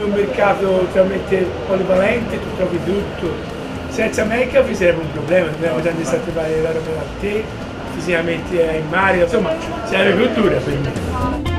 un mercato talmente polivalente, tu trovi tutto. Senza McAfee sarebbe un problema, dobbiamo andare a trovare la roba da te, fisicamente in mare, insomma sarebbe più dura per me.